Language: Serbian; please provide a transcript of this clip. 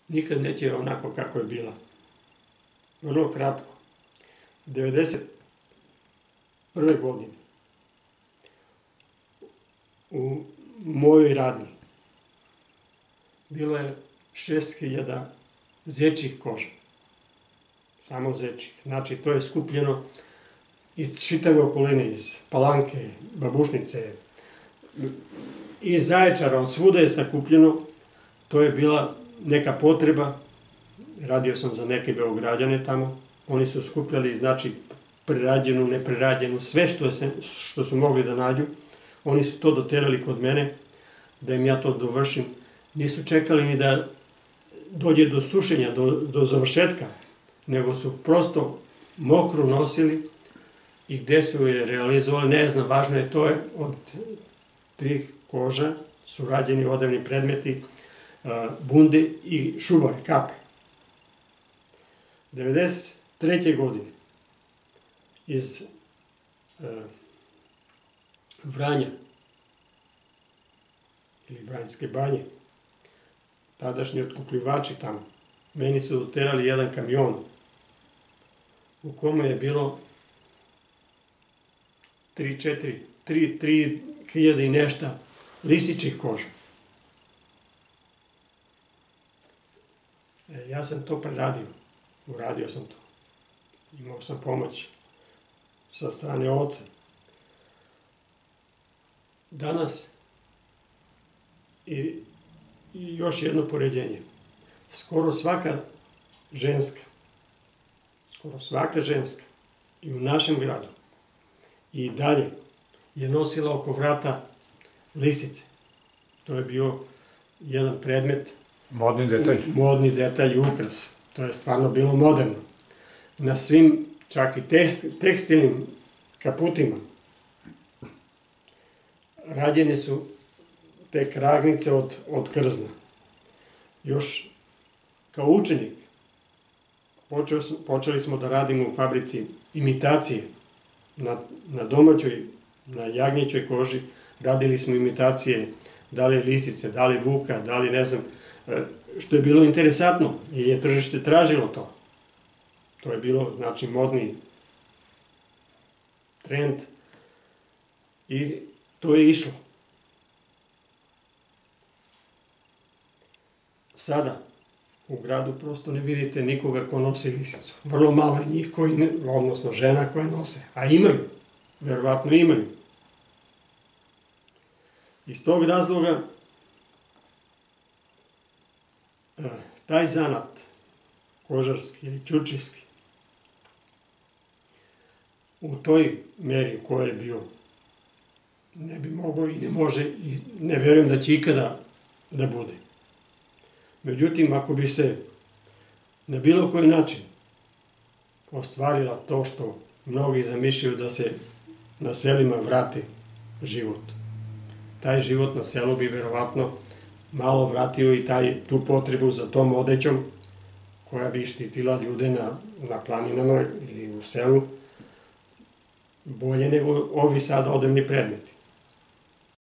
nikad neće onako kako je bila. Vrlo kratko. 1991. godine u mojoj radnji bilo je 6.000 zečjih koža. Samo zečjih. Znači, to je skupljeno iz čitave okoline, iz Palanke, Babušnice, iz Zaječara, od svuda je sakupljeno. To je bila neka potreba. Radio sam za neke Beograđane tamo. Oni su skupljali, znači, prerađenu, neprerađenu, sve što su mogli da nađu. Oni su to doterali kod mene, da im ja to dovršim. Nisu čekali ni da dođe do sušenja, do završetka, nego su prosto mokru nosili i gde su je realizovali, ne znam, važno je to, od tih koža su rađeni odevni predmeti, bunde i šubare, kape. 1993. godine iz Vranja ili Vranjske banje, tadašnji otkupljivači tamo, meni su doterali jedan kamion u kome je bilo 3.000 i nešta lisičih koža. Ja sam to preradio, uradio sam to. Imao sam pomoć sa strane oca. Danas i još jedno poređenje. Skoro svaka ženska i u našem gradu i dalje je nosila oko vrata lisice. To je bio jedan predmet, modni detalj i ukras. To je stvarno bilo moderno. Na svim, čak i tekstilnim kaputima, rađene su te kragnice od krzna. Još kao učenik počeli smo da radimo u fabrici imitacije. Na domaćoj, na jagnjećoj koži radili smo imitacije, da li lisice, da li vuka, da li ne znam, što je bilo interesantno i je tržište tražilo to. To je bilo, znači, modni trend i to je išlo. Sada u gradu prosto ne vidite nikoga ko nosi lisicu. Vrlo malo je njih, odnosno žena koje nose, a imaju, verovatno imaju. Iz tog razloga taj zanat, kožarski ili ćurčijski, u toj meri u kojoj je bio, ne bi mogao i ne može i ne verujem da će ikada da bude. Međutim, ako bi se na bilo koji način ostvarila to što mnogi zamišljaju da se na selima vrati život, taj život na selu bi verovatno malo vratio i tu potrebu za tom odećom koja bi štitila ljude na planinama ili u selu bolje nego ovi sada odevni predmeti.